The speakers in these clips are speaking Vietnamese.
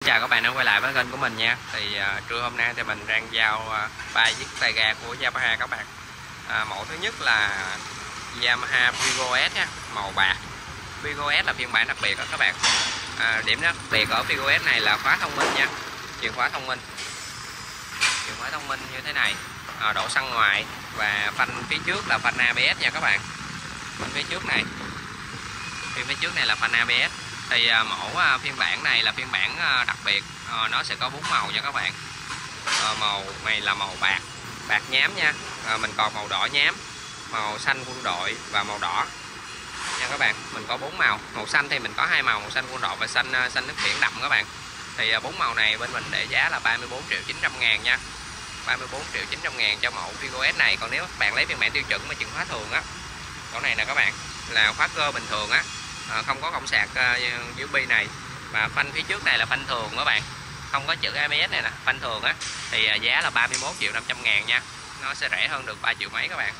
Chào các bạn đã quay lại với kênh của mình nha. Thì trưa hôm nay thì mình đang giao 3 chiếc tay ga của Yamaha các bạn. Mẫu thứ nhất là Yamaha Vigo S nha, màu bạc. Vigo S là phiên bản đặc biệt đó các bạn. Điểm đặc biệt ở Vigo S này là khóa thông minh nha, chìa khóa thông minh. Chìa khóa thông minh như thế này, đổ xăng ngoài và phanh phía trước là phanh ABS nha các bạn. Phanh phía trước này, phía trước này là phanh ABS. Thì mẫu phiên bản này là phiên bản đặc biệt, nó sẽ có 4 màu nha các bạn. Màu này là màu bạc, bạc nhám nha. Mình còn màu đỏ nhám, màu xanh quân đội và màu đỏ nha các bạn. Mình có 4 màu. Màu xanh thì mình có 2 màu, màu xanh quân đội và xanh nước biển đậm các bạn. Thì 4 màu này bên mình để giá là 34.900.000 nha. 34.900.000 cho mẫu Vigo S này. Còn nếu các bạn lấy phiên bản tiêu chuẩn mà chừng khóa thường á, chỗ này nè các bạn, là khóa cơ bình thường á, không có cổng sạc USB này, và phanh phía trước này là phanh thường các bạn, không có chữ ABS này nè, phanh thường á, thì giá là 31.500.000 nha. Nó sẽ rẻ hơn được 3 triệu mấy các bạn.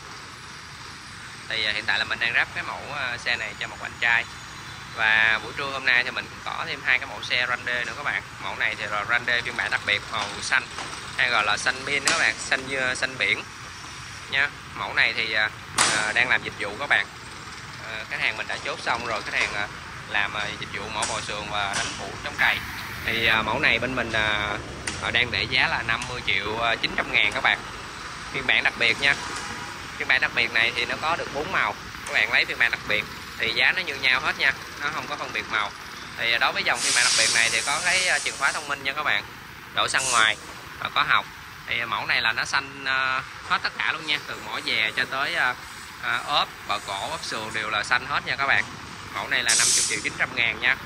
Thì hiện tại là mình đang ráp cái mẫu xe này cho một anh trai. Và buổi trưa hôm nay thì mình có thêm 2 cái mẫu xe Grande nữa các bạn. Mẫu này thì là Grande phiên bản đặc biệt màu xanh, hay gọi là xanh pin các bạn, xanh biển nha. Mẫu này thì đang làm dịch vụ các bạn. Khách hàng mình đã chốt xong rồi, khách hàng làm dịch vụ mổ bò sườn và đánh phủ chống cày. Thì mẫu này bên mình đang để giá là 50.900.000 các bạn. Phiên bản đặc biệt nha. Phiên bản đặc biệt này thì nó có được 4 màu. Các bạn lấy phiên bản đặc biệt thì giá nó như nhau hết nha, nó không có phân biệt màu. Thì đối với dòng phiên bản đặc biệt này thì có cái chìa khóa thông minh nha các bạn, đổ xăng ngoài và có hộc. Thì mẫu này là nó xanh hết tất cả luôn nha, từ mỏ dè cho tới ốp, bờ cổ, ốp sườn đều là xanh hết nha các bạn. Mẫu này là 50.900.000 nha.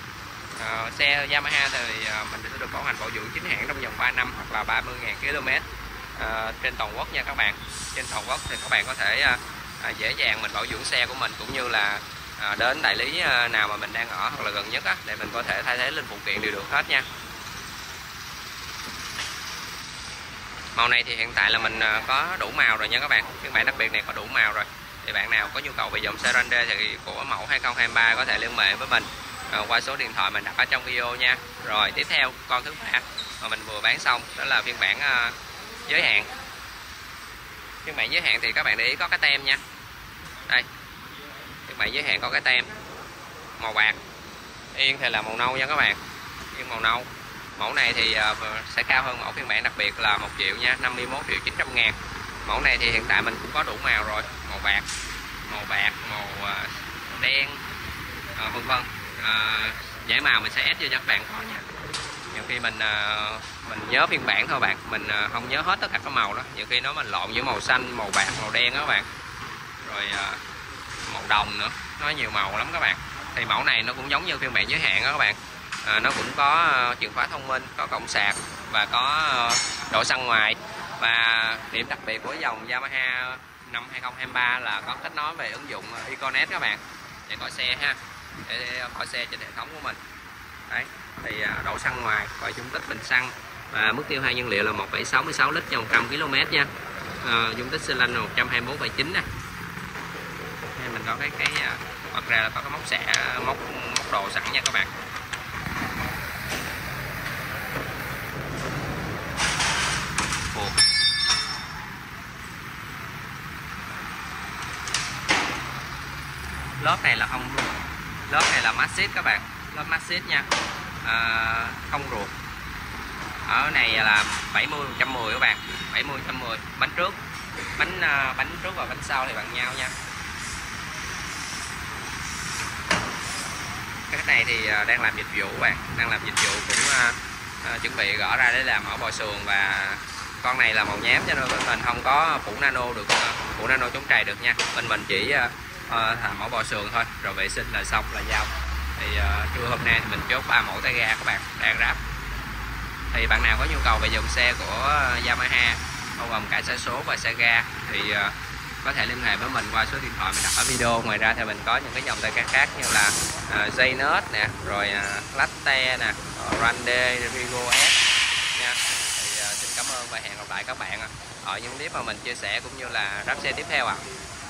Xe Yamaha thì mình sẽ được bảo hành bảo dưỡng chính hãng trong vòng 3 năm hoặc là 30.000 km trên toàn quốc nha các bạn. Trên toàn quốc thì các bạn có thể dễ dàng mình bảo dưỡng xe của mình, cũng như là đến đại lý nào mà mình đang ở hoặc là gần nhất á, để mình có thể thay thế linh phụ kiện đều được hết nha. Màu này thì hiện tại là mình có đủ màu rồi nha các bạn. Phiên bản đặc biệt này có đủ màu rồi. Thì bạn nào có nhu cầu về dòng xe Grande thì của mẫu 2023 có thể liên hệ với mình qua số điện thoại mình đặt ở trong video nha. Rồi tiếp theo con thứ ba mà mình vừa bán xong, đó là phiên bản giới hạn. Phiên bản giới hạn thì các bạn để ý có cái tem nha. Đây, phiên bản giới hạn có cái tem màu bạc, yên thì là màu nâu nha các bạn, yên màu nâu. Mẫu này thì sẽ cao hơn mẫu phiên bản đặc biệt là 1 triệu nha, 51.900.000. Mẫu này thì hiện tại mình cũng có đủ màu rồi, màu bạc, màu đen, vân vân. Giải màu mình sẽ ép cho các bạn coi nha. Nhiều khi mình nhớ phiên bản thôi bạn, mình không nhớ hết tất cả các màu đó. Nhiều khi nó mình lộn giữa màu xanh, màu bạc, màu đen đó các bạn. Rồi màu đồng nữa, nó nhiều màu lắm các bạn. Thì mẫu này nó cũng giống như phiên bản giới hạn đó các bạn. Nó cũng có chìa khóa thông minh, có cổng sạc và có đổ xăng ngoài. Và điểm đặc biệt của dòng Yamaha năm 2023 là có kết nối về ứng dụng Econet các bạn, để coi xe ha, để coi xe trên hệ thống của mình. Đấy, thì đổ xăng ngoài, coi dung tích bình xăng và mức tiêu hao nhiên liệu là 1,66 lít trong 100 km nha. Dung tích xi lanh là 124,9 nè. Mình có cái bật ra là có cái móc đồ sẵn nha các bạn. Lớp này là không, lớp này là Maxxis các bạn, lớp Maxxis nha, không ruột. Ở này là 70/110 các bạn, 70/110. Bánh trước, bánh trước và bánh sau thì bằng nhau nha. Cái này thì đang làm dịch vụ các bạn, đang làm dịch vụ cũng chuẩn bị gỡ ra để làm mẫu bò sườn. Và con này là màu nhám cho nên bên mình không có phủ nano được, phủ nano chống trầy được nha. Bên mình chỉ làm mẫu bò sườn thôi, rồi vệ sinh là xong là giao. Thì trưa hôm nay thì mình chốt 3 mẫu tay ga các bạn đang ráp. Thì bạn nào có nhu cầu về dòng xe của Yamaha bao gồm cả xe số và xe ga thì có thể liên hệ với mình qua số điện thoại mình đặt ở video. Ngoài ra thì mình có những cái dòng tay ga khác như là J-Nut nè, rồi Latte nè, Grande, Vigo S nha. Thì xin cảm ơn và hẹn gặp lại các bạn ở những clip mà mình chia sẻ cũng như là ráp xe tiếp theo ạ.